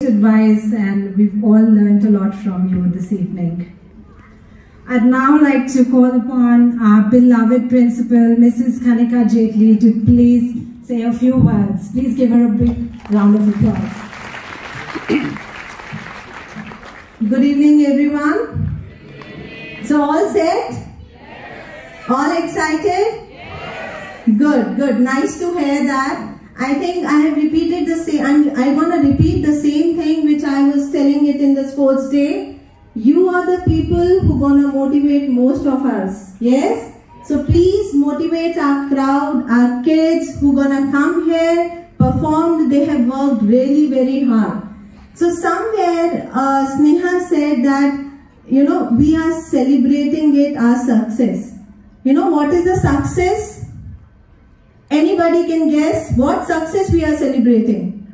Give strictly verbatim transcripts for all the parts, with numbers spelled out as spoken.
Advice, and we've all learned a lot from you this evening. I'd now like to call upon our beloved principal, Missus Kanika Jaitley, to please say a few words. Please give her a big round of applause. Good evening, everyone. So all set? Yes. All excited? Yes. Good, good. Nice to hear that. I think I have repeated the same, I'm, I'm going to repeat the same thing which I was telling it in the sports day. You are the people who are going to motivate most of us. Yes? So please motivate our crowd, our kids who are going to come here, perform. They have worked really very hard. So somewhere uh, Sneha said that, you know, we are celebrating it as success. You know what is the success? Anybody can guess what success we are celebrating?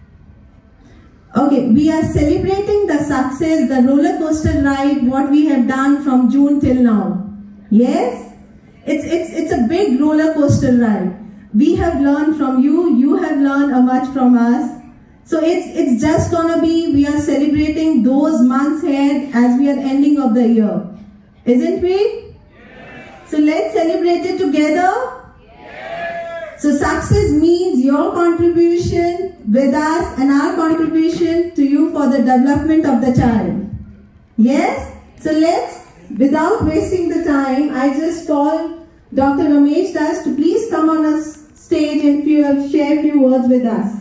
Okay, we are celebrating the success, the roller coaster ride, what we have done from June till now. Yes? It's, it's, it's a big roller coaster ride. We have learned from you, you have learned a much from us. So it's, it's just gonna be, we are celebrating those months ahead as we are ending of the year. Isn't we? Yes. So let's celebrate it together. So success means your contribution with us and our contribution to you for the development of the child. Yes? So let's, without wasting the time, I just call Doctor Ramesh Dutt to please come on a stage and share a few words with us.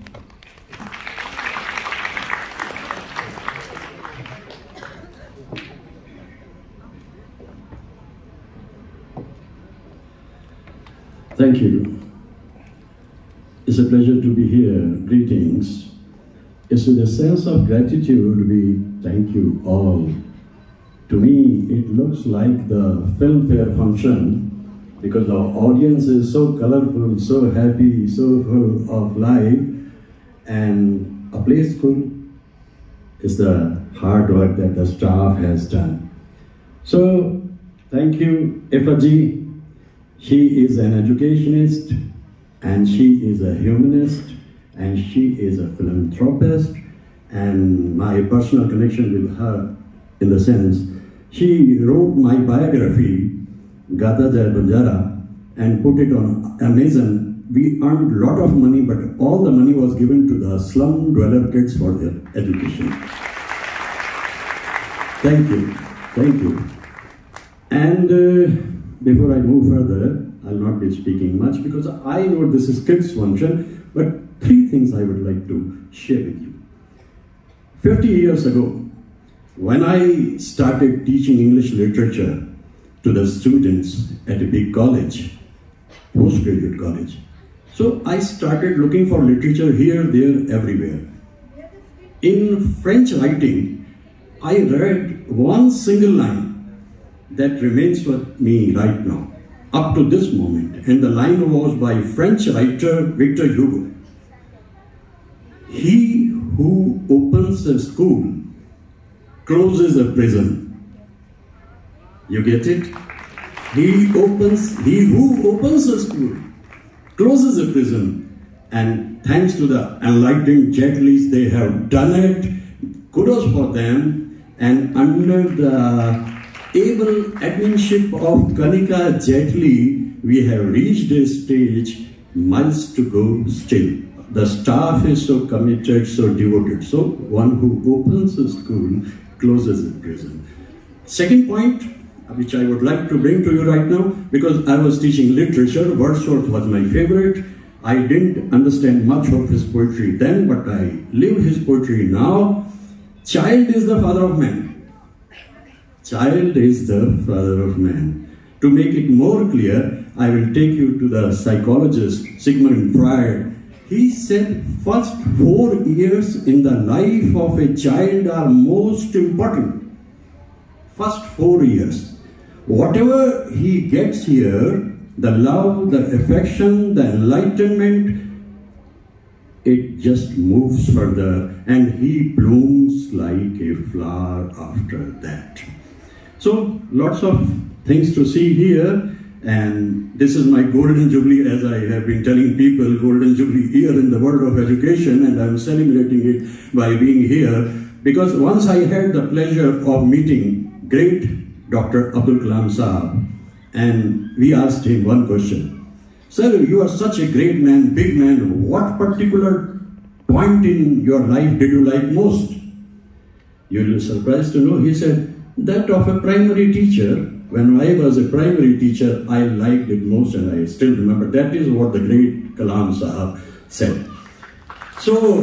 Thank you. It's a pleasure to be here. Greetings. It's with a sense of gratitude we thank you all. To me, it looks like the Filmfare function because the audience is so colorful, so happy, so full of life, and a play school is the hard work that the staff has done. So, thank you, Ifaji. She is an educationist, and she is a humanist, and she is a philanthropist, and my personal connection with her in the sense, she wrote my biography, Gata Jai Banjara, and put it on Amazon. We earned a lot of money, but all the money was given to the slum dweller kids for their education. Thank you, thank you. And uh, before I move further, I'll not be speaking much because I know this is kids' function, but three things I would like to share with you. fifty years ago, when I started teaching English literature to the students at a big college, postgraduate college, so I started looking for literature here, there, everywhere. In French writing, I read one single line that remains with me right now, up to this moment, and the line was by French writer Victor Hugo. He who opens a school closes a prison. You get it? He opens, he who opens a school closes a prison, and thanks to the enlightened Jaitleys, they have done it. Kudos for them, and under the able adminship of Kanika Jaitley, we have reached a stage, miles to go still. The staff is so committed, so devoted. So one who opens a school closes a prison. Second point, which I would like to bring to you right now, because I was teaching literature, Wordsworth was my favorite. I didn't understand much of his poetry then, but I live his poetry now. Child is the father of man. Child is the father of man. To make it more clear, I will take you to the psychologist Sigmund Freud. He said first four years in the life of a child are most important. First four years. Whatever he gets here, the love, the affection, the enlightenment, it just moves further and he blooms like a flower after that. So lots of things to see here, And this is my golden jubilee, as I have been telling people, golden jubilee year in the world of education, and I'm celebrating it by being here, because once I had the pleasure of meeting great Doctor Abdul Kalam Sahab, and we asked him one question. Sir, you are such a great man, big man, what particular point in your life did you like most? You'll be surprised to know, he said, that of a primary teacher. When I was a primary teacher, I liked it most, and I still remember. That is what the great Kalam Sahab said. So,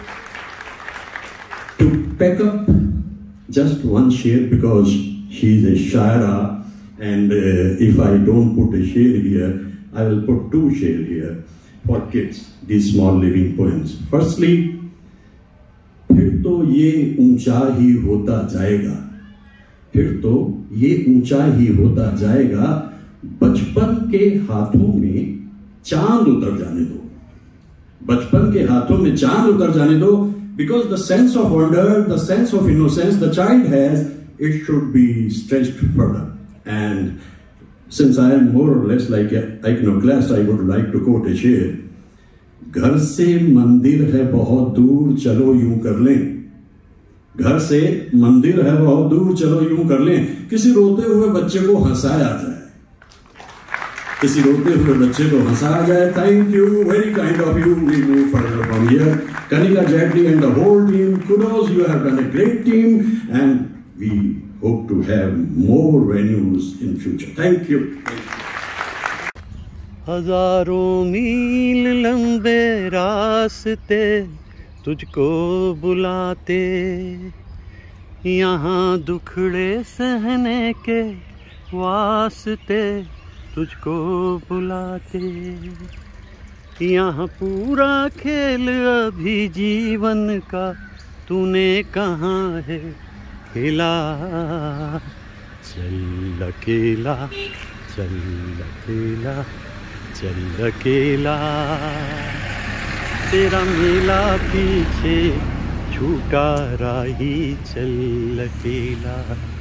to pack up just one share, because she is a shaira, and uh, if I don't put a share here, I will put two share here for kids, these small living poems. Firstly, फिर तो ये ऊंचा ही होता जाएगा, फिर तो ये ऊंचा ही होता जाएगा, बचपन के हाथों में चांद उतर जाने दो, बचपन के हाथों में चांद उतर जाने दो, because the sense of wonder, the sense of innocence the child has, it should be stretched further. And since I am more or less like an iconoclast, I would like to quote a share. घर से मंदिर है बहुत दूर, चलो यूं कर लें, घर से मंदिर है बहुत दूर, चलो यूं कर लें, किसी रोते हुए बच्चे को हंसाया जाए, किसी रोते हुए बच्चे को हंसाया जाए. Thank you, very kind of you. We move further from here. Kanika Jetli and the whole team, kudos, you have done a great team, and we hope to have more venues in future. Thank you. हजारों मील लंबे रास्ते तुझको बुलाते, यहाँ दुखड़े सहने के वास्ते तुझको बुलाते, यहाँ पूरा खेल अभी जीवन का तूने कहाँ है खेला. चल अकेला, चल अकेला, चल अकेला, तेरा मेला पीछे छूटा राही, चल अकेला.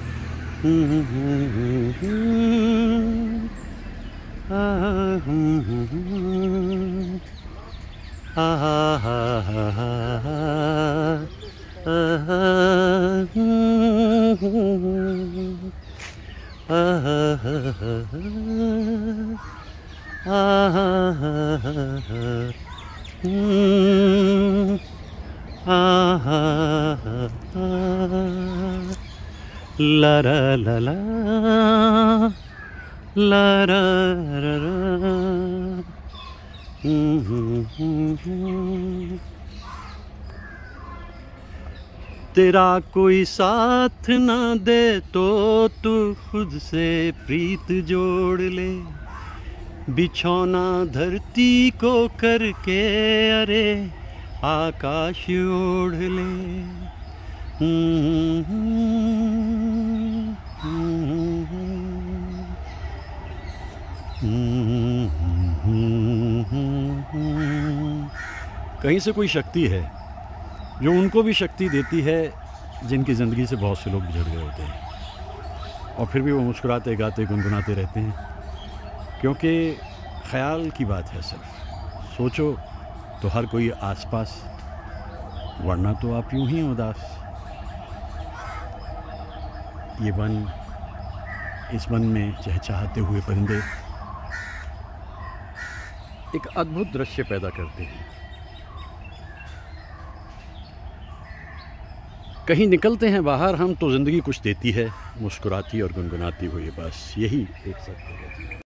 La la la la, la la la la. तेरा कोई साथ ना दे तो तू खुद से प्रीत जोड़ ले, बिछौना धरती को करके अरे आकाश ओढ़ ले. कहीं से कोई शक्ति है जो उनको भी शक्ति देती है जिनकी ज़िंदगी से बहुत से लोग गुजर गए होते हैं, और फिर भी वो मुस्कुराते गाते गुनगुनाते रहते हैं, क्योंकि ख्याल की बात है. सिर्फ सोचो तो हर कोई आसपास, वरना तो आप यूं ही उदास. ये वन, इस वन में चहचहाते हुए परिंदे एक अद्भुत दृश्य पैदा करते हैं. कहीं निकलते हैं बाहर हम तो ज़िंदगी कुछ देती है, मुस्कुराती और गुनगुनाती हुई, बस यही देख सकते हैं.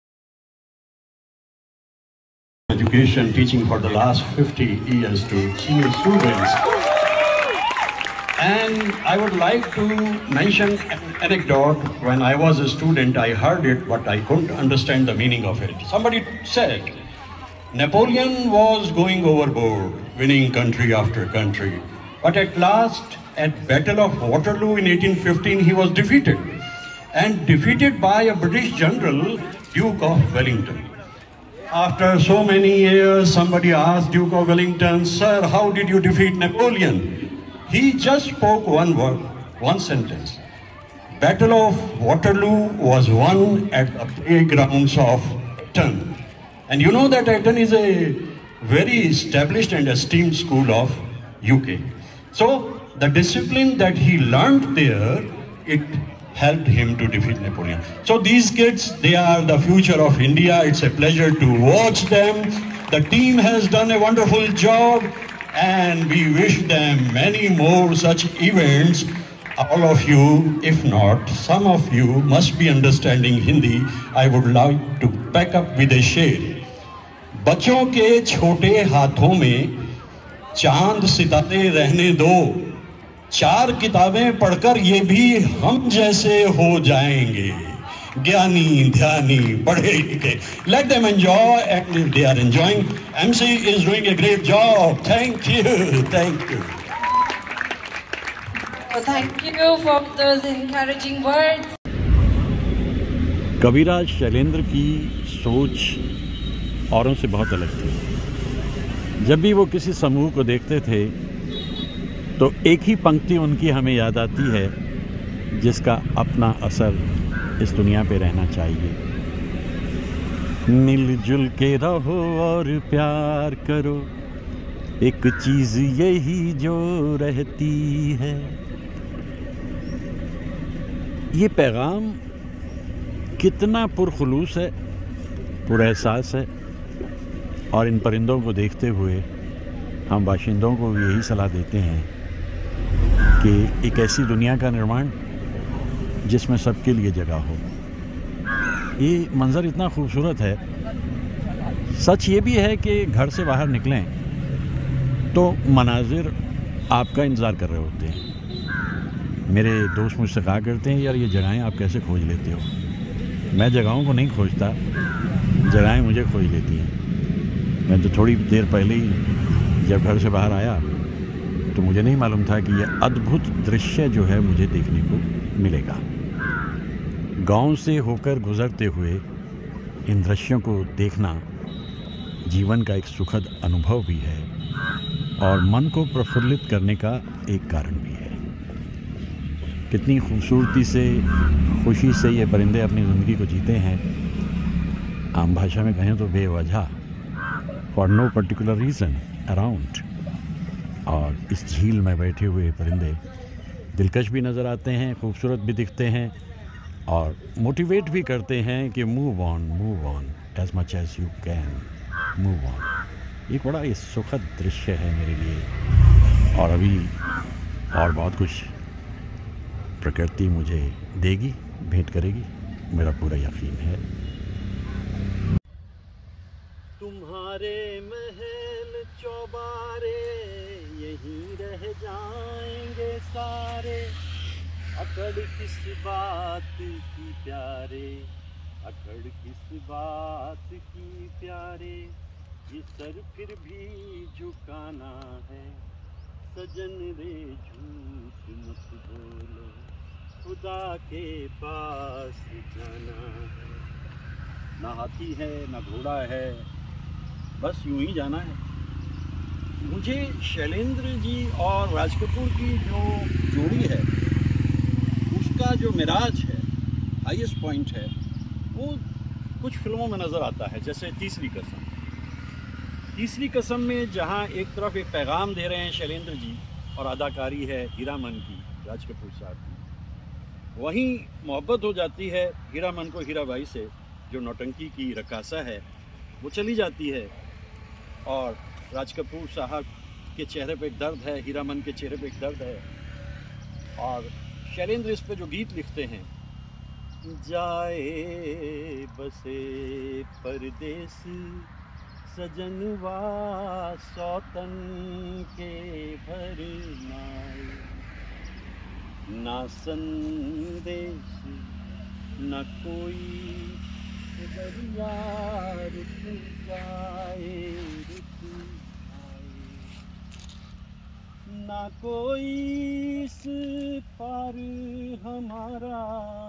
Education, teaching for the last fifty years to senior students. And I would like to mention an anecdote. When I was a student, I heard it, but I couldn't understand the meaning of it. Somebody said, Napoleon was going overboard, winning country after country. But at last, at Battle of Waterloo in eighteen fifteen, he was defeated. And defeated by a British general, Duke of Wellington. After so many years, somebody asked Duke of Wellington, Sir, how did you defeat Napoleon? He just spoke one word, one sentence. Battle of Waterloo was won at the playgrounds of Eton. And you know that Eton is a very established and esteemed school of U K. So the discipline that he learned there, it helped him to defeat Napoleon. So these kids, they are the future of India. It's a pleasure to watch them. The team has done a wonderful job, and we wish them many more such events. All of you, if not, some of you must be understanding Hindi. I would like to back up with a शेर. बच्चों के छोटे हाथों में चांद सितारे रहने दो, चार किताबें पढ़कर ये भी हम जैसे हो जाएंगे, ज्ञानी ध्यानी पढ़े लिखे. Let them enjoy, and if they are enjoying, M C is doing a great job. Thank you, thank you. Well, thank you for those encouraging words. कविराज शैलेंद्र की सोच औरों से बहुत अलग थी. जब भी वो किसी समूह को देखते थे तो एक ही पंक्ति उनकी हमें याद आती है, जिसका अपना असर इस दुनिया पे रहना चाहिए. मिलजुल के रहो और प्यार करो, एक चीज यही जो रहती है. ये पैगाम कितना पुरखुलूस है, पुरएहसास है. और इन परिंदों को देखते हुए हम बाशिंदों को यही सलाह देते हैं कि एक ऐसी दुनिया का निर्माण जिसमें सबके लिए जगह हो. ये मंज़र इतना खूबसूरत है. सच ये भी है कि घर से बाहर निकलें तो मनाजिर आपका इंतज़ार कर रहे होते हैं. मेरे दोस्त मुझसे कहा करते हैं, यार ये जगहें आप कैसे खोज लेते हो? मैं जगहों को नहीं खोजता, जगहें मुझे खोज लेती हैं. मैं तो थोड़ी देर पहले ही जब घर से बाहर आया तो मुझे नहीं मालूम था कि ये अद्भुत दृश्य जो है मुझे देखने को मिलेगा. गांव से होकर गुजरते हुए इन दृश्यों को देखना जीवन का एक सुखद अनुभव भी है और मन को प्रफुल्लित करने का एक कारण भी है. कितनी खूबसूरती से, खुशी से ये परिंदे अपनी ज़िंदगी को जीते हैं. आम भाषा में कहें तो बेवजह, for no particular reason around. और इस झील में बैठे हुए परिंदे दिलकश भी नज़र आते हैं, खूबसूरत भी दिखते हैं और मोटिवेट भी करते हैं कि move on, move on as much as you can, move on. एक बड़ा ये सुखद दृश्य है मेरे लिए. और अभी और बहुत कुछ प्रकृति मुझे देगी, भेंट करेगी, मेरा पूरा यकीन है. तुम्हारे महल चौबारे यहीं रह जाएंगे सारे, अकड़ किस बात की प्यारे, अकड़ किस बात की प्यारे, ये सर फिर भी झुकाना है, सजन रे झूठ मत बोलो, खुदा के पास जाना है. ना हाथी है ना घोड़ा है, बस यूं ही जाना है. मुझे शैलेंद्र जी और राज कपूर की जो जोड़ी है उसका जो मिराज है, हाईएस्ट पॉइंट है, वो कुछ फिल्मों में नज़र आता है. जैसे तीसरी कसम. तीसरी कसम में जहाँ एक तरफ एक पैगाम दे रहे हैं शैलेंद्र जी और अदाकारी है हीरामन की, राज कपूर साहब की, वहीं मोहब्बत हो जाती है हीरामन को हीराबाई से, जो नौटंकी की रकासा है. वो चली जाती है और राज कपूर साहब के चेहरे पे एक दर्द है, हीरामन के चेहरे पे एक दर्द है. और शैलेंद्र इस पे जो गीत लिखते हैं, जाए बसे परदेस सजनवा सौतन के भरनाए, ना संदेश न कोई दरिया रुक जाए, रुक आए, ना कोई इस पार हमारा,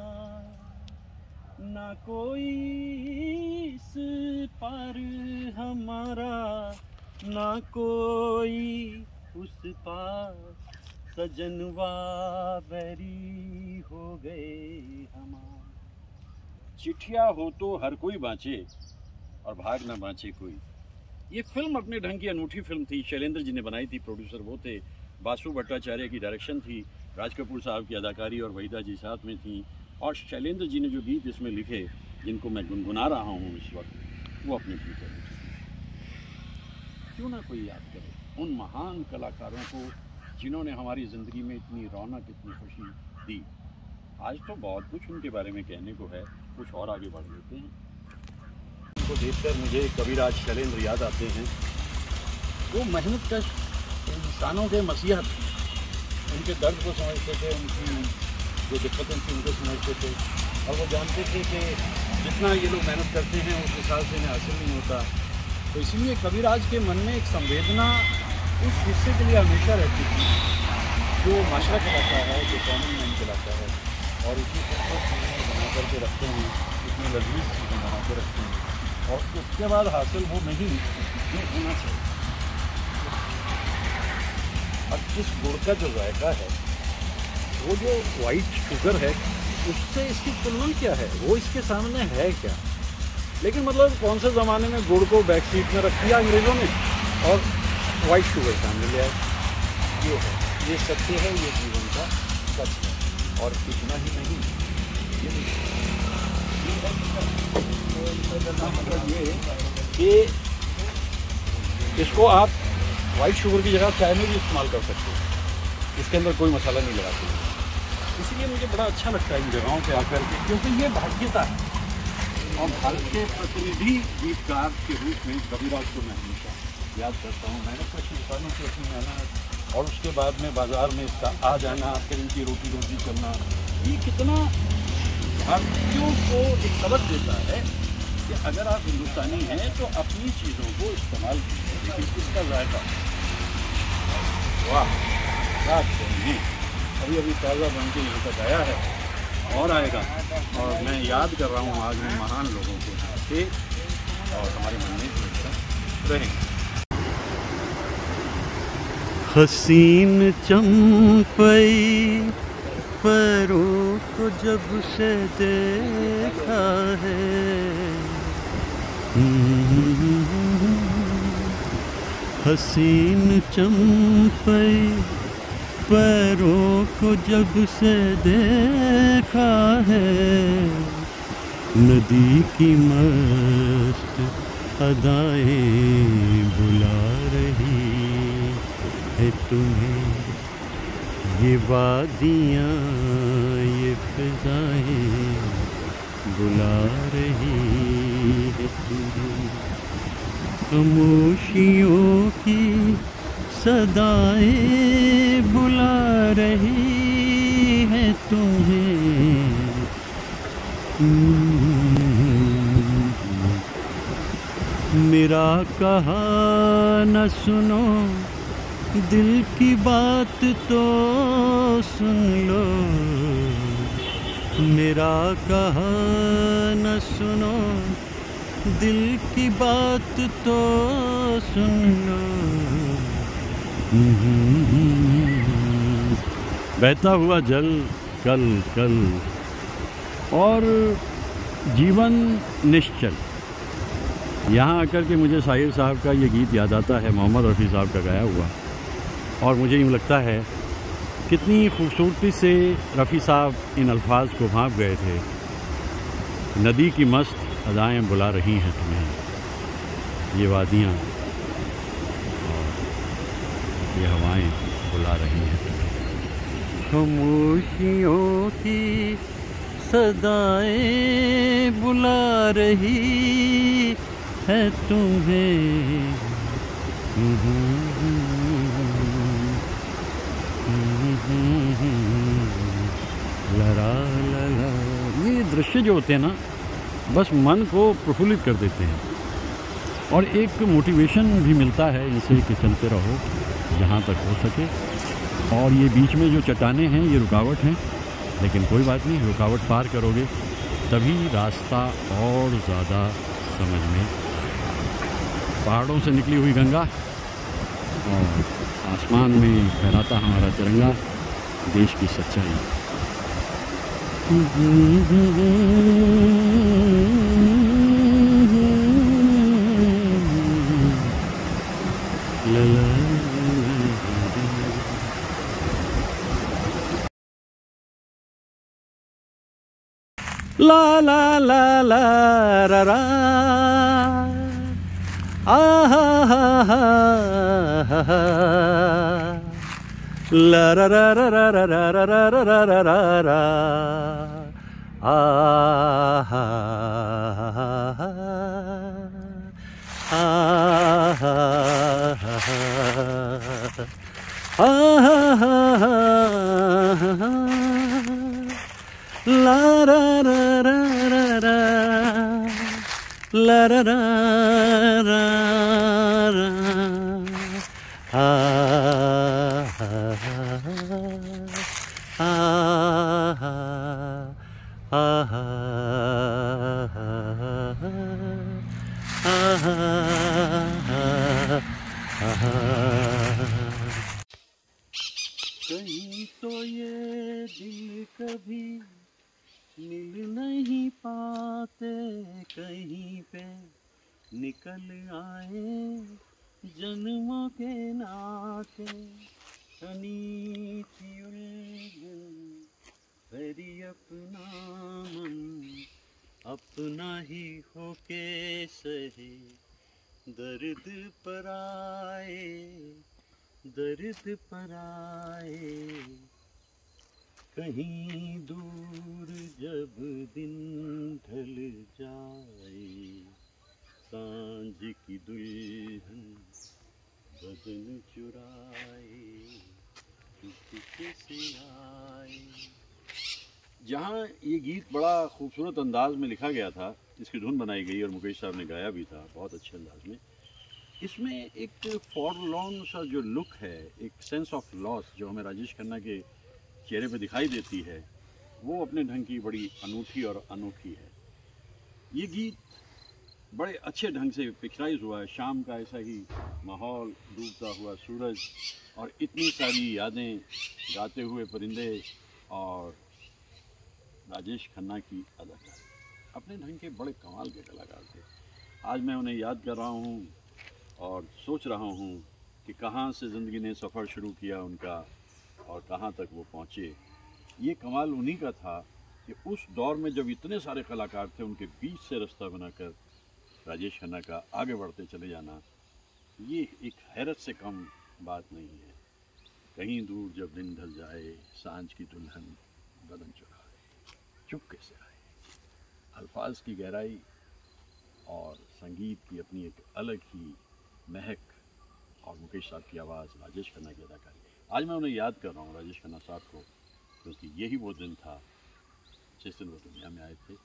ना कोई इस पार हमारा, ना कोई उस पार सजनवा बैरी हो गए हमार, चिट्ठिया हो तो हर कोई बाँचे और भाग ना बाँचे कोई। ये फिल्म अपने ढंग की अनूठी फिल्म थी। शैलेंद्र जी ने बनाई थी, प्रोड्यूसर वो थे। बासु भट्टाचार्य की डायरेक्शन थी, राज कपूर साहब की अदाकारी और वहीदा जी साथ में थी। और शैलेंद्र जी ने जो गीत इसमें लिखे, जिनको मैं गुनगुना रहा हूँ इस वक्त, वो अपने गीत हैं। क्यों ना कोई याद करे उन महान कलाकारों को जिन्होंने हमारी ज़िंदगी में इतनी रौनक, इतनी खुशी दी। आज तो बहुत कुछ उनके बारे में कहने को है, कुछ और आगे बढ़ लेते हैं। उनको देखकर मुझे कबीराज शैलेंद्र याद आते हैं। वो मेहनत कश इंसानों के मसीहा थे, उनके दर्द को समझते थे, उनकी जो दिक्कतें थी उनको समझते थे, और वो जानते थे कि जितना ये लोग मेहनत करते हैं उस हिसाब से इन्हें हासिल नहीं होता। तो इसीलिए कबीराज के मन में एक संवेदना उस हिस्से के लिए हमेशा रहती थी जो माशरा कहलाता है, जो कॉमन मैन कहलाता है, और इसी खूबसूरत चीज़ें बना करके रखते हैं, इतनी लजीज चीज़ें बना के रखते हैं, और उसके बाद हासिल वो नहीं जो होना चाहिए। अब इस गुड़ का जो जायका है, वो जो वाइट शुगर है, उससे इसकी तुलना क्या है? वो इसके सामने है क्या? लेकिन मतलब कौन से ज़माने में गुड़ को बैक सीट में रख दिया अंग्रेज़ों ने और वाइट शुगर सामने ले आए। ये है, ये सत्य है, ये जीवन का सच है। और इतना ही नहीं, ये मतलब ये कि इसको आप वाइट शुगर की जगह चाय में भी इस्तेमाल कर सकते हो, इसके अंदर कोई मसाला नहीं लगाते। इसलिए मुझे बड़ा अच्छा लगता है इन जगहों पे आकर के, क्योंकि ये भाग्यता है। और भारत के प्रतिनिधि गीतकार के रूप में कबीराज को मैं हमेशा याद करता हूँ। मैंने कुछ इंसानों की अपनी मेहनत और उसके बाद में बाज़ार में इसका आ जाना, फिर इनकी रोटी रोटी करना, ये कितना भारतीयों को एक सबक देता है कि अगर आप हिंदुस्तानी हैं तो अपनी चीज़ों को इस्तेमाल कीजिए, लेकिन इसका जायका वाह क्या चाहिए। अभी अभी ताज़ा बन के यहाँ तक आया है और आएगा, और मैं याद कर रहा हूँ आज मैं महान लोगों को थे और हमारे मन में हमेशा रहेंगे। हसीन चंपई परों को जब से देखा है, हसीन चंपई पैरों को जब से देखा है, नदी की मस्त अदाएं बुला रही है तुम्हें, ये वादियाँ ये फिजाएं बुला रही है तुम्हें, खामोशियों की सदाएं बुला रही है तुम्हें। मेरा कहा न सुनो, दिल की बात तो सुन लो, मेरा कहा न सुनो, दिल की बात तो सुन लो। बहता हुआ जल कल कल और जीवन निश्चल। यहाँ आकर के मुझे साहिर साहब का ये गीत याद आता है, मोहम्मद रफ़ी साहब का गाया हुआ, और मुझे यूँ लगता है कितनी खूबसूरती से रफ़ी साहब इन अल्फाज को भांप गए थे। नदी की मस्त अदाएं बुला रही हैं तुम्हें, ये वादियाँ ये हवाएं बुला रही हैं तुम्हें, खामोशियों की सदाएं बुला रही है तुम्हें। लरा लला, ये दृश्य जो होते हैं ना, बस मन को प्रफुल्लित कर देते हैं और एक मोटिवेशन भी मिलता है इनसे कि चलते रहो जहाँ तक हो सके। और ये बीच में जो चट्टानें हैं ये रुकावट हैं, लेकिन कोई बात नहीं, रुकावट पार करोगे तभी रास्ता और ज़्यादा समझ में। पहाड़ों से निकली हुई गंगा और आसमान में फहराता हमारा तिरंगा, देश की सच्चाई। ला ला ला ला रा रा आ हा हा हा हा ला रा रा रा रा रा रा रा रा रा रा रा रा आ हा हा हा आ हा हा हा ला रा रा रा रा रा ला रा रा रा रा हा हा हा हा हा हा। कहीं तो ये दिल कभी मिल नहीं पाते, कहीं पे निकल आए जन्मों के नाते, तनी थी उलझन मेरी अपना मन, अपना ही होके सहे दर्द पर आए, दर्द पर आए। कहीं दूर जब दिन ढल जाए, सांझ की दुल्हन बदन चुराए, चुपके से आए। जहाँ ये गीत बड़ा खूबसूरत अंदाज में लिखा गया था, इसकी धुन बनाई गई और मुकेश साहब ने गाया भी था बहुत अच्छे अंदाज में। इसमें एक फॉरलॉर्न सा जो लुक है, एक सेंस ऑफ लॉस जो हमें राजेश खन्ना के चेहरे पे दिखाई देती है, वो अपने ढंग की बड़ी अनूठी और अनोखी है। ये गीत बड़े अच्छे ढंग से पिक्चराइज हुआ है, शाम का ऐसा ही माहौल, डूबता हुआ सूरज और इतनी सारी यादें, गाते हुए परिंदे और राजेश खन्ना की अदाकारी। अपने ढंग के बड़े कमाल के कलाकार थे। आज मैं उन्हें याद कर रहा हूँ और सोच रहा हूँ कि कहाँ से ज़िंदगी ने सफ़र शुरू किया उनका और कहाँ तक वो पहुँचे। ये कमाल उन्हीं का था कि उस दौर में जब इतने सारे कलाकार थे, उनके बीच से रास्ता बनाकर राजेश खन्ना का आगे बढ़ते चले जाना, ये एक हैरत से कम बात नहीं है। कहीं दूर जब दिन ढल जाए, सांझ की दुल्हन बदन चुराए, चुपके से आए। अल्फाज की गहराई और संगीत की अपनी एक अलग ही महक और मुकेश साहब की आवाज़, राजेश खन्ना की अदाकारी। आज मैं उन्हें याद कर रहा हूँ, राजेश खन्ना साहब को, क्योंकि यही वो दिन था जिस दिन वो दुनिया में आए थे।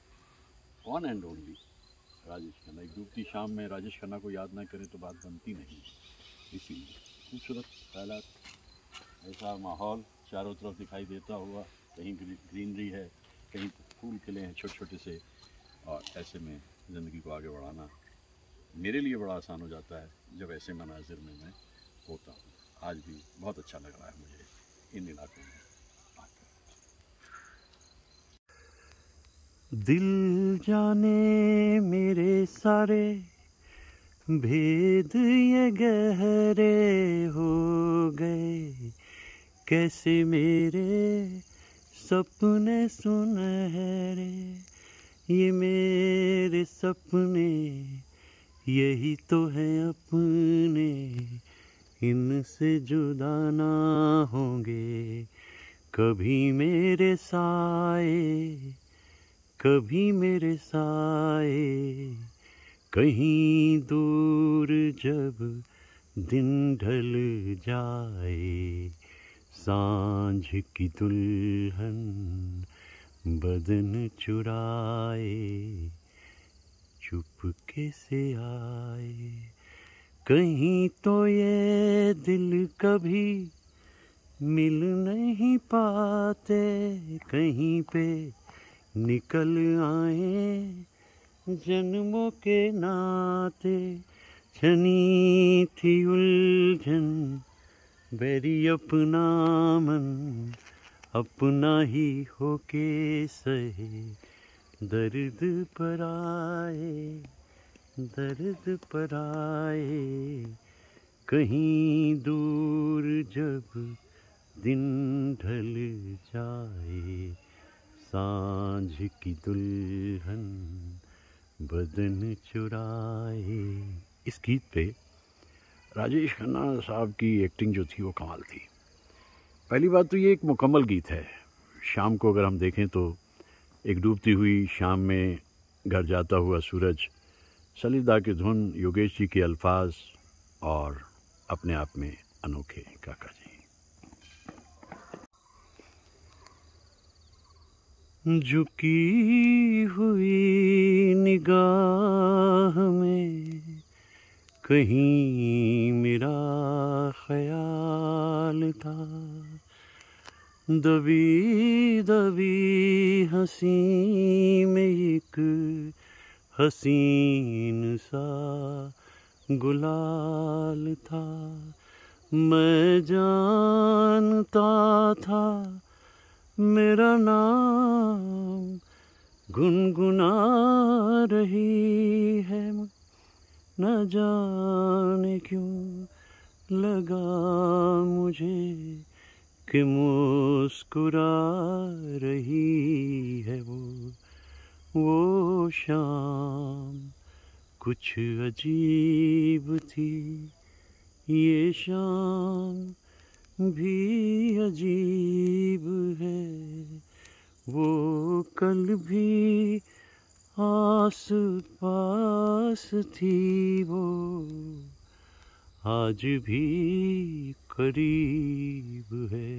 One and only Rajesh Khanna. एक डूबती शाम में राजेश खन्ना को याद ना करें तो बात बनती नहीं। इसीलिए खूबसूरत ख्यालात, ऐसा माहौल चारों तरफ दिखाई देता हुआ, कहीं ग्रीनरी है, कहीं फूल खिले हैं छोटे छोटे से, और ऐसे में ज़िंदगी को आगे बढ़ाना मेरे लिए बड़ा आसान हो जाता है जब ऐसे मनाजिर में मैं होता हूँ। आज भी बहुत अच्छा लग रहा है मुझे इन इलाकों में आकर। दिल जाने मेरे सारे भेद ये गहरे हो गए, कैसे मेरे सपने सुनहरे, ये मेरे सपने यही तो है अपने, इनसे जुदा ना होंगे कभी मेरे साए, कभी मेरे साए। कहीं दूर जब दिन ढल जाए, सांझ की दुल्हन बदन चुराए, चुपके से आए। कहीं तो ये दिल कभी मिल नहीं पाते, कहीं पे निकल आए जन्मों के नाते, छनी थी उलझन बैरी अपना मन अपना ही होके सहे, दर्द पर आए दर्द पर आए, कहीं दूर जब दिन ढल जाए, सांझ की दुल्हन बदन चुराए। इस गीत पे राजेश खन्ना साहब की एक्टिंग जो थी वो कमाल थी। पहली बात तो ये एक मुकम्मल गीत है। शाम को अगर हम देखें तो एक डूबती हुई शाम में घर जाता हुआ सूरज, सलीदा की धुन, योगेश जी के अल्फाज और अपने आप में अनोखे काका जी। झुकी हुई निगाह में कहीं मेरा ख्याल था, दबी दबी हंसी में एक हसीन सा गुलाल था। मैं जानता था मेरा नाम गुनगुना रही है, न जाने क्यों लगा मुझे कि मुस्कुरा रही है वो वो शाम कुछ अजीब थी, ये शाम भी अजीब है, वो कल भी आस पास थी, वो आज भी करीब है।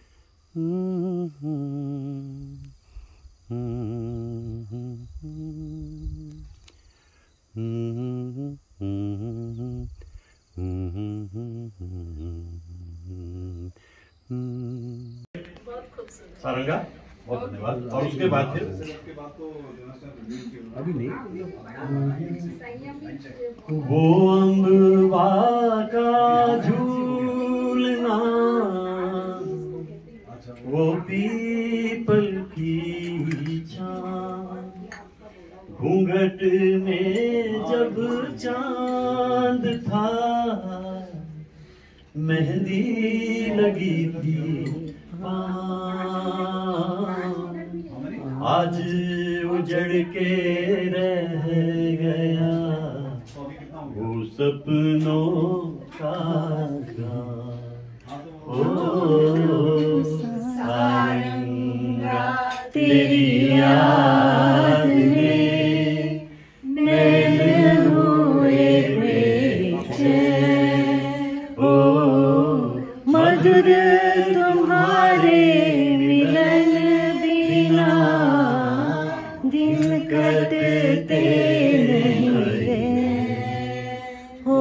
सारंगा, बहुत धन्यवाद। और उसके बाद फिर अभी नहीं, वो अम्बवा का झूलना, वो पीपल की छां, घूंघट में जब चांद था, मेहंदी लगी थी आज उजड़ के रह गया वो सपनों का गाँव। ओ सारंगा तेरी याद में नैन हुए बेचैन, ओ मधुर तुम्हारे मिलन बिना दिन कटते नहीं रे, हो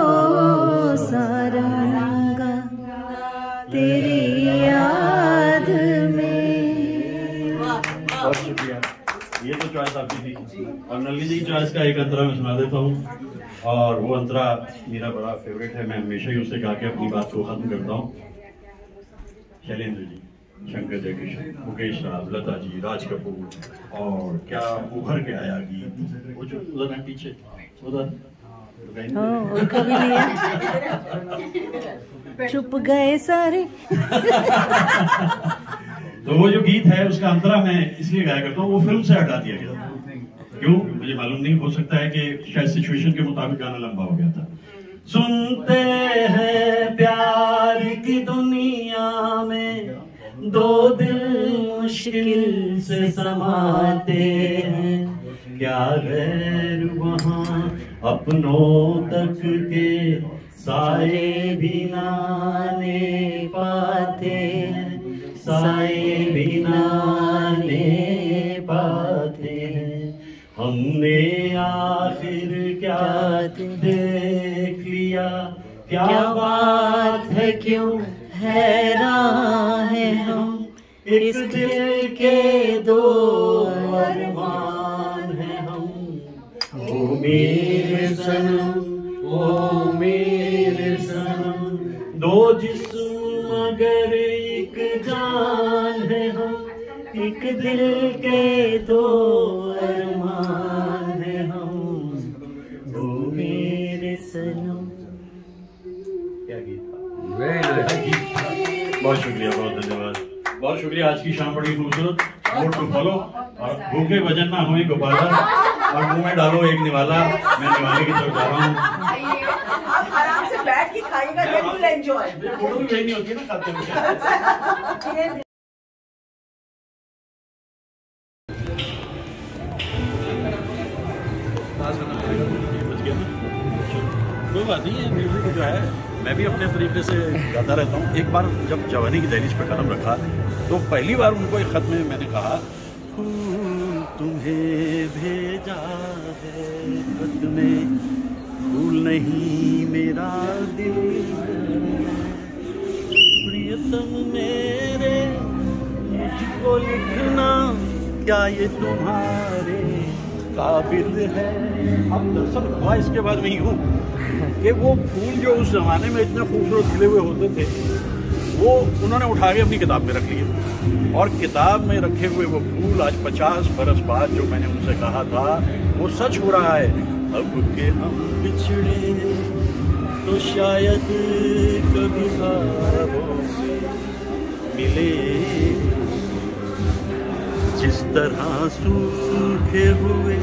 सारंगा तेरी याद में। बहुत शुक्रिया। ये तो चॉइस आपकी थी और नलिनी जी चॉइस का एक अंतरा मैं सुना देता हूँ और वो अंतरा मेरा बड़ा फेवरेट है, मैं हमेशा ही उससे गा के अपनी बात को खत्म करता हूँ। शैलेंद्र जी, शंकर जयकिशन, मुकेश राज, लता जी, राज कपूर और क्या उभर के आया गीत, वो जो उधर है पीछे उधर चुप गए सारे। तो वो जो गीत है उसका अंतरा मैं इसलिए गाया करता हूँ, वो फिल्म से हटा दिया गया था। क्यों मुझे मालूम नहीं, हो सकता है कि शायद सिचुएशन के मुताबिक गाना लंबा हो गया था। सुनते हैं प्यार की दुनिया में दो दिल मुश्किल से समाते हैं, क्या गैर वहाँ अपनों तक के साए भी नाने पाते हैं, साए भी नाने पाते हैं। हमने आखिर क्या देख लिया, क्या बात है क्यों हैरान है हम, इस दिल के दो अरमान है हम। ओ मेरे सनम, ओ मेरे सनम, दो जिस्म मगर एक जान है हम, एक दिल के दो अरमान है हम, ओ मेरे सनम। क्या गीत था? बहुत शुक्रिया, बहुत धन्यवाद, बहुत शुक्रिया। आज की शाम बड़ी खूबसूरत। वोट टू फॉलो, और भूखे भजन ना हुई गोपाला, और मुंह में डालो एक निवाला। मैं निवाले की तरफ जा रहा हूँ। आराम से बैठ के खाइएगा, बिल्कुल एंजॉय। फोटो भी नहीं होती ना खाते हुए। कोई बात नहीं है, म्यूजिक जो है मैं भी अपने तरीके से गाता रहता हूँ। एक बार जब जवानी की दहलीज पे कदम रखा तो पहली बार उनको एक खत में मैंने कहा, फूल तुम्हें भेजा है खत में, फूल नहीं मेरा दिल, प्रियतम मेरे मुझको लिखना, क्या ये तुम्हारे काबिल है। अब दरअसल हुआ इसके बाद वही हूँ कि वो फूल जो उस जमाने में इतना खूबसूरत खिले हुए होते थे, वो उन्होंने उठा के अपनी किताब में रख लिए, और किताब में रखे हुए वो फूल आज पचास बरस बाद जो मैंने उनसे कहा था वो सच हो रहा है। अब के हम बिछड़े तो शायद कभी ख्वाबों में मिले, जिस तरह सूखे हुए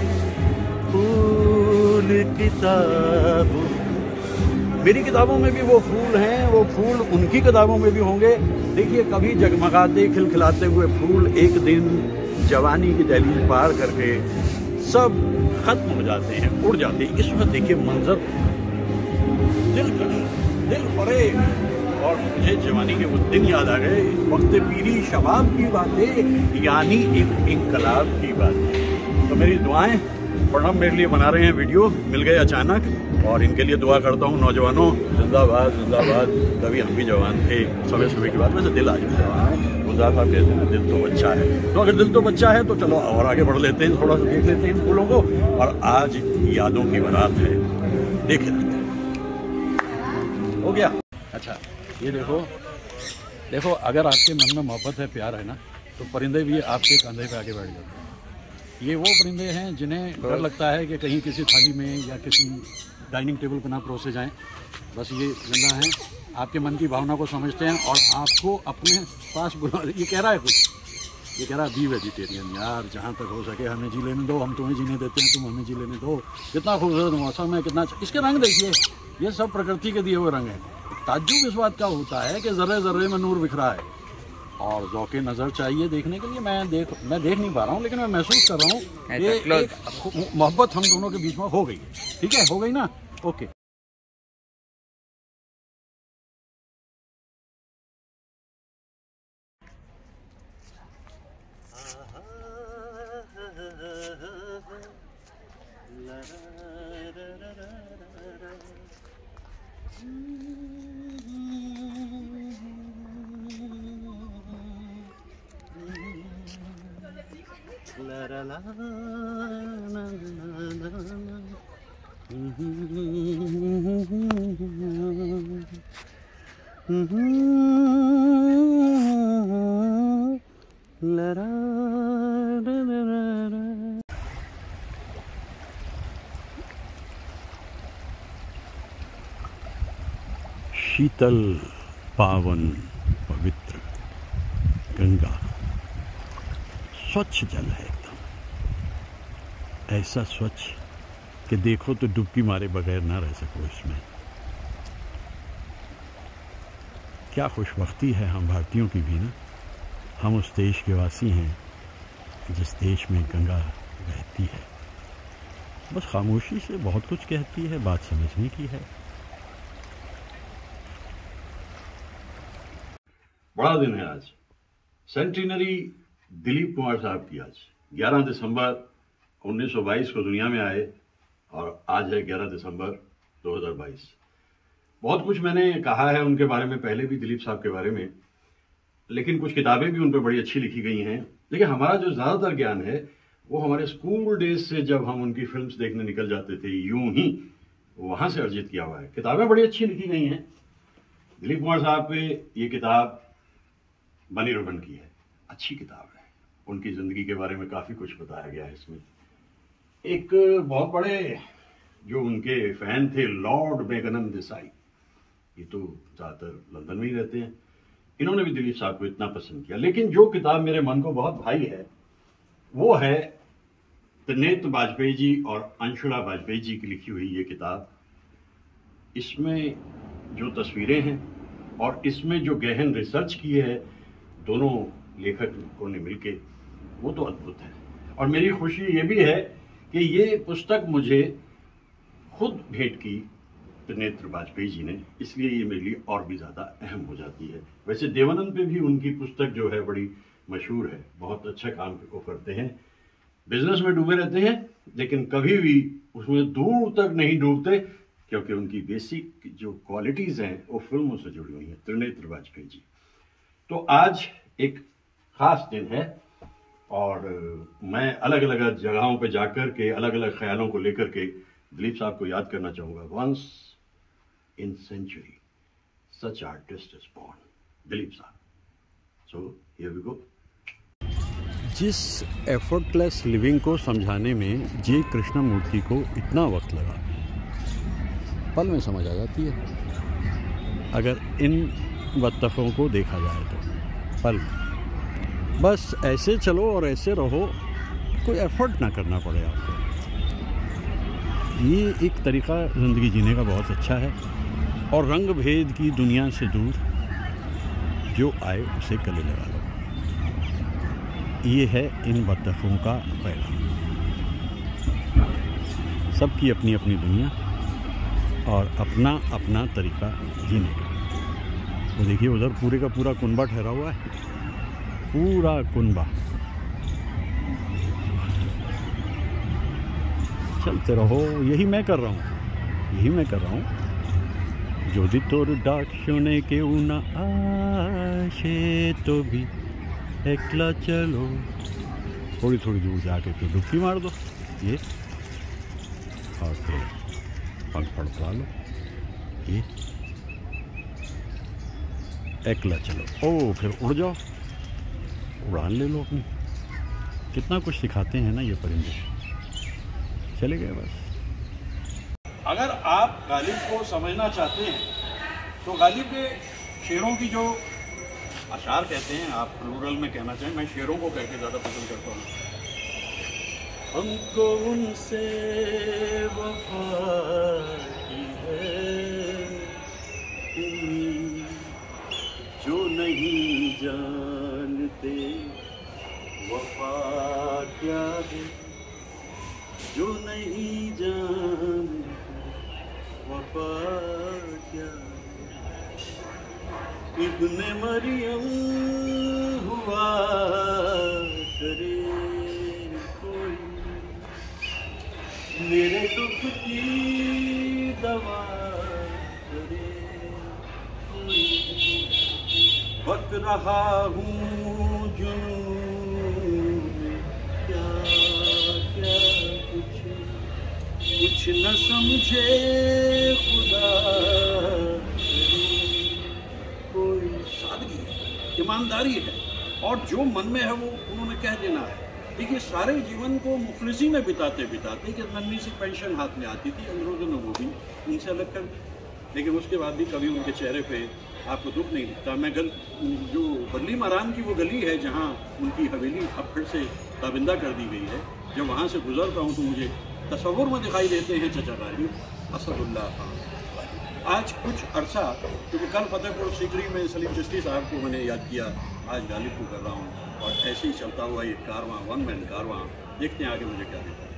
फूल किताबों, मेरी किताबों में भी वो फूल हैं, वो फूल उनकी किताबों में भी होंगे। देखिए, कभी जगमगाते खिलखिलाते हुए फूल एक दिन जवानी की दहलीज पार करके सब खत्म हो जाते हैं, उड़ जाते हैं। इस वक्त देखिए मंजर दिल दिल भरे, और मुझे जवानी के वो दिन याद आ गए, वक्त पीरी शबाब की बातें, यानी एक इनकलाब की बातें। तो मेरी दुआएं प्रणब मेरे लिए बना रहे हैं, वीडियो मिल गए अचानक, और इनके लिए दुआ करता हूँ। नौजवानों जिंदाबाद जिंदाबाद, कभी हम भी जवान थे, समय समय की बात। वैसे दिल आज भी जवान है, गुलजार साहब कहते हैं ना दिल तो बच्चा है, तो अगर दिल तो बच्चा है तो चलो और आगे बढ़ लेते हैं, थोड़ा सा देख लेते हैं इन फूलों को। और आज यादों की बारात है, देखे रहते हैं। हो गया। अच्छा ये देखो देखो, अगर आपके मन में मोहब्बत है, प्यार है ना, तो परिंदे भी आपके कंधे पे आके बैठ जाते हैं। ये वो परिंदे हैं जिन्हें डर लगता है कि कहीं किसी थाली में या किसी डाइनिंग टेबल पर ना परोसे जाएं। बस ये जिंदा हैं, आपके मन की भावना को समझते हैं और आपको अपने पास बुला। ये कह रहा है कुछ, ये कह रहा है बी वेजिटेरियन यार, जहाँ तक हो सके हमें जी लेने दो, हम तुम्हें जीने देते हैं, तुम हमें जी लेने दो। कितना खूबसूरत मौसम है, कितना इसके रंग देखिए, ये सब प्रकृति के दिए हुए रंग हैं। ताज्जुब इस बात का होता है कि जर्रे जर्रे में नूर बिखरा है, और ज़ौक़े नज़र चाहिए देखने के लिए। मैं देख मैं देख नहीं पा रहा हूँ, लेकिन मैं महसूस कर रहा हूँ कि एक मोहब्बत हम दोनों के बीच में हो गई। ठीक है, हो गई ना? Okay. La la la na na na na. La la la la la. शीतल पावन पवित्र गंगा, स्वच्छ जल है एकदम, ऐसा स्वच्छ कि देखो तो डुबकी मारे बगैर ना रह सको इसमें। क्या खुशबख्ती है हम भारतीयों की भी ना, हम उस देश के वासी हैं जिस देश में गंगा बहती है। बस खामोशी से बहुत कुछ कहती है, बात समझने की है। बड़ा दिन है आज, सेंटिनरी दिलीप कुमार साहब की। आज ग्यारह दिसंबर उन्नीस सौ बाईस को दुनिया में आए, और आज है ग्यारह दिसंबर दो हज़ार बाईस। बहुत कुछ मैंने कहा है उनके बारे में पहले भी, दिलीप साहब के बारे में, लेकिन कुछ किताबें भी उन पर बड़ी अच्छी लिखी गई हैं। लेकिन हमारा जो ज़्यादातर ज्ञान है वो हमारे स्कूल डेज से, जब हम उनकी फिल्म्स देखने निकल जाते थे, यूं ही वहाँ से अर्जित किया हुआ है। किताबें बड़ी अच्छी लिखी गई हैं। दिलीप कुमार साहब पे ये किताब बनी रोगन की है, अच्छी किताब है। उनकी ज़िंदगी के बारे में काफ़ी कुछ बताया गया है इसमें। एक बहुत बड़े जो उनके फ़ैन थे लॉर्ड बेगनम देसाई, ये तो ज़्यादातर लंदन में ही रहते हैं, इन्होंने भी दिलीप साहब को इतना पसंद किया। लेकिन जो किताब मेरे मन को बहुत भाई है वो है त्रिनेत्र वाजपेयी जी और अंशुला वाजपेयी जी की लिखी हुई ये किताब। इसमें जो तस्वीरें हैं और इसमें जो गहन रिसर्च की है दोनों लेखकों ने मिलके, वो तो अद्भुत है। और मेरी खुशी ये भी है कि ये पुस्तक मुझे खुद भेंट की त्रिनेत्र वाजपेयी जी ने, इसलिए ये मेरे लिए और भी ज़्यादा अहम हो जाती है। वैसे देवानंद पे भी उनकी पुस्तक जो है बड़ी मशहूर है, बहुत अच्छा काम वो करते हैं, बिजनेस में डूबे रहते हैं लेकिन कभी भी उसमें दूर तक नहीं डूबते, क्योंकि उनकी बेसिक जो क्वालिटीज़ हैं वो फिल्मों से जुड़ी हुई हैं। त्रिनेत्र वाजपेयी जी। तो आज एक ख़ास दिन है और मैं अलग अलग जगहों पे जाकर के अलग अलग ख्यालों को लेकर के दिलीप साहब को याद करना चाहूँगा। Once in century such artist is born, Dilip Sahab. So here we go. जिस एफर्टलेस लिविंग को समझाने में जी कृष्णमूर्ति को इतना वक्त लगा, पल में समझ आ जाती है अगर इन बत्तखों को देखा जाए तो। पल में बस ऐसे चलो और ऐसे रहो, कोई एफर्ट ना करना पड़े आपको। ये एक तरीक़ा ज़िंदगी जीने का बहुत अच्छा है। और रंग भेद की दुनिया से दूर जो आए उसे गले लगा लो, ये है इन बत्तखों का पैगाम। सबकी अपनी अपनी दुनिया और अपना अपना तरीका जीने का। तो देखिए उधर पूरे का पूरा कुनबा ठहरा हुआ है, पूरा कुनबा। चलते रहो, यही मैं कर रहा हूँ, यही मैं कर रहा हूँ। যদি তোর ডাক শুনে কেউ না আসে तो भी একলা चलो। थोड़ी थोड़ी दूर जाके फिर डुबकी मार दो ये, और फिर पंख फड़फड़ा लो ये, एकला चलो। ओ फिर उड़ जाओ, उड़ान ले लो अपनी। कितना कुछ सिखाते हैं ना ये परिंदे। चले गए बस। अगर आप गालिब को समझना चाहते हैं तो गालिब के शेरों की जो अशार कहते हैं, आप प्लूरल में कहना चाहें, मैं शेरों को कह के ज़्यादा पसंद करता हूँ। हमको उनसे वफा की है जो नहीं जानते वफा क्या है, जो नहीं जानते वफा क्या। इब्ने मरियम हुआ करे कोई, मेरे दुख की दवा करे कोई। बक रहा हूँ जुनून क्या क्या, कुछ कुछ न समझे खुदा कोई। सादगी है, ईमानदारी है, और जो मन में है वो उन्होंने कह देना है। देखिए सारे जीवन को मुखलिसी में बिताते बिताते कि नन्ही सी पेंशन हाथ में आती थी, अंग्रेजों ने वो भी उनसे अलग कर, लेकिन उसके बाद भी कभी उनके चेहरे पे आपको दुख नहीं दिखता। मैं गल जो बदली मारान की वो गली है जहाँ उनकी हवेली अब फिर से ताबिंदा कर दी गई है, जब वहाँ से गुजरता हूँ तो मुझे तस्वुर में दिखाई देते हैं चचा गालिब, असदुल्लाह खान। आज कुछ अरसा, क्योंकि कल फतेहपुर सीकरी में सलीम चिश्ती साहब को मैंने याद किया, आज गालिब को कर रहा हूँ, और ऐसे ही चलता हुआ ये कारवां, वन मैन कारवां, देखते हैं आगे मुझे क्या देता है।